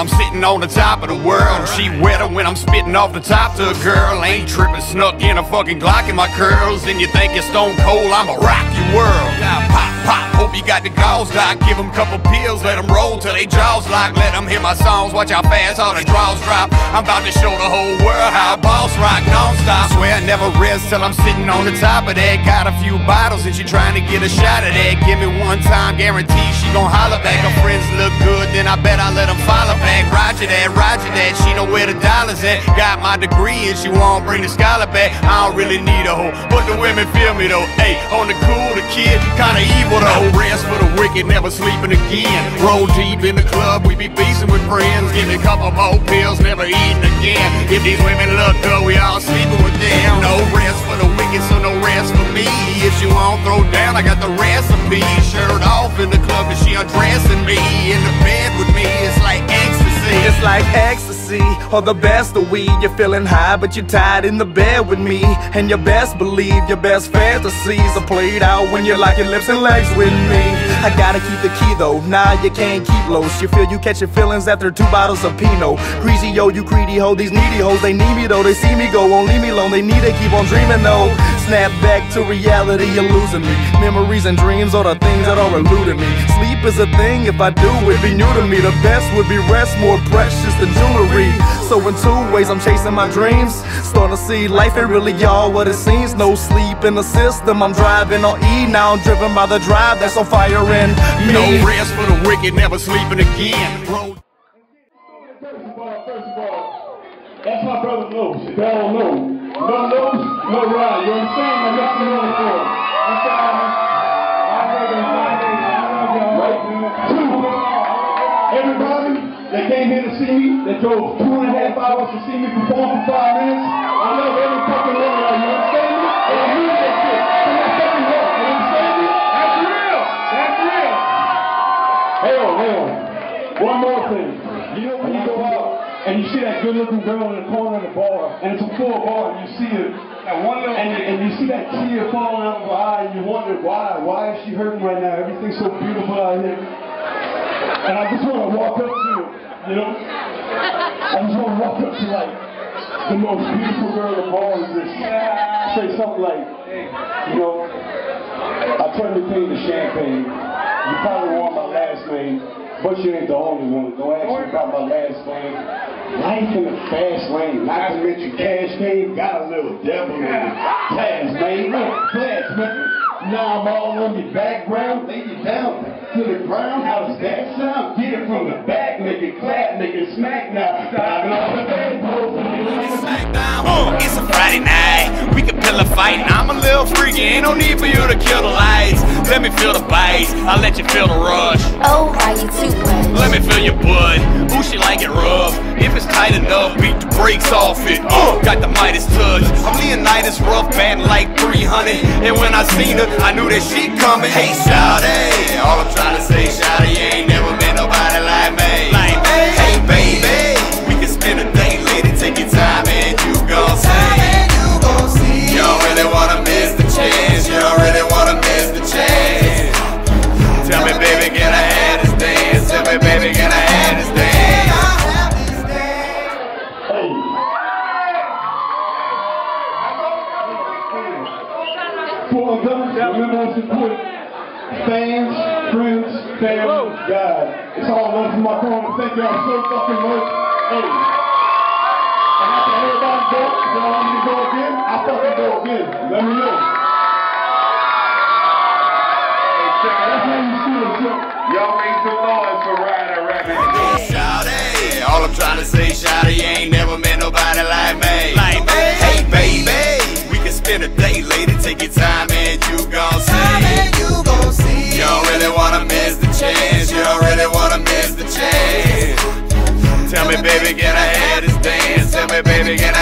I'm sitting on the top of the world. She wetter when I'm spitting off the top to a girl. Ain't tripping, snuck in a fucking Glock in my curls. And you think you're stone cold, I'ma rock your world. Now pop, pop, hope you got the gauze, doc. Give them a couple pills, let them roll till they jaws lock. Let them hear my songs, watch how fast all the draws drop. I'm about to show the whole world how boss rock non-stop. Swear I never rest till I'm sitting on the top of that. Got a few bottles and she trying to get a shot of that. Give me one time, guarantee she gon' holler back. Her friends look good, then I bet I let them follow back. Roger that, she know where the dollars at. Got my degree and she won't bring the scholar back. I don't really need a hoe, but the women feel me though. Hey, on the cool, the kid kinda evil though. Rest for the wicked, never sleeping again. Roll deep in the club, we be beastin' with friends. Give me a couple more pills, never eating again. If these women look good, we all sleeping with them. No rest for the wicked, so no rest for me. If she won't throw down, I got the recipe. Shirt off in the club and she undressing me. In the bed with me, it's like ecstasy. It's like ecstasy, or the best of weed. You're feeling high, but you're tied in the bed with me. And you best believe your best fantasies are played out when you're locking lips and legs with me. I gotta keep the key though, nah, you can't keep loose. You feel you catching feelings after 2 bottles of Pinot. Greasy yo, you greedy ho, these needy hoes, they need me though. They see me go, won't leave me alone, they need to keep on dreaming though. Snap back to reality, you're losing me. Memories and dreams are the things that are eluding me. Sleep is a thing, if I do, it'd be new to me. The best would be rest, more precious than jewelry. So in 2 ways I'm chasing my dreams. Starting to see life ain't really all what it seems. No sleep in the system, I'm driving on E. Now I'm driven by the drive that's on fire in me. No rest for the wicked, never sleeping again. First of all, that's my brother Los. If y'all don't know, no Los, no ride. You understand? I'm not the one for it. I'm sorry. Everybody that came here to see me, that drove 2.5 hours to see me perform for 5 minutes, I love every fucking one of y'all. You understand me? And I mean that shit. So let's fucking walk. You understand me? That's real. That's real. Hell. One more thing. You know when you go out and you see that good-looking girl in the corner of the bar, and it's a full bar, and you see her, and you see that tear falling out of her eye, and you wonder why is she hurting right now? Everything's so beautiful out here. And I just want to walk up to her, you know? I just want to walk up to, like, the most beautiful girl in the bar and just say something like, you know, I turned the thing to champagne. You probably want my last name, but you ain't the only one. Don't ask me about my last name. Life in the fast lane, not to mention cash game, got a little devil in it. Class, man, look, class, man. Now I'm all on your background, lay you down to the ground. How does that sound? Get it from the back, make it clap, make it smack now. Diving off the It's a Friday night, we can pill a fight. I'm a little freaky, ain't no need for you to kill the lights. Let me feel the bites, I'll let you feel the rush. Oh, are you too much? Let me feel your butt, ooh, she like it rough. If it's tight enough, beat the brakes off it. Got the Midas touch, I'm Leonidas rough, batting like 300. And when I seen her, I knew that she coming. Hey, shawty, all I'm trying to say, shawty, you ain't never met nobody like me. Hey, baby, we can spend a day later, take your time and you gon' see. You don't really wanna miss the chance, you don't really wanna miss the chance. Tell me, baby, can I have this dance? Tell me, baby, can I have this dance? Before I'm done, remember what's important. Fans, friends, family, God. It's all love from my corner. Thank y'all so fucking much. Hey. And after everybody go, if y'all want me to go again, I'll fucking go again. Let me know. That's how you feel, so. Y'all make some noise for Ryder Rappin Jew. Shawty, all I'm trying to say, shawty, you ain't never met nobody like me. Hey, baby, we can spend a day later, take your time and you gon' see. You don't really wanna miss the chance, you don't really wanna miss the chance. Tell me, baby, can I have this dance? Tell me, baby, can I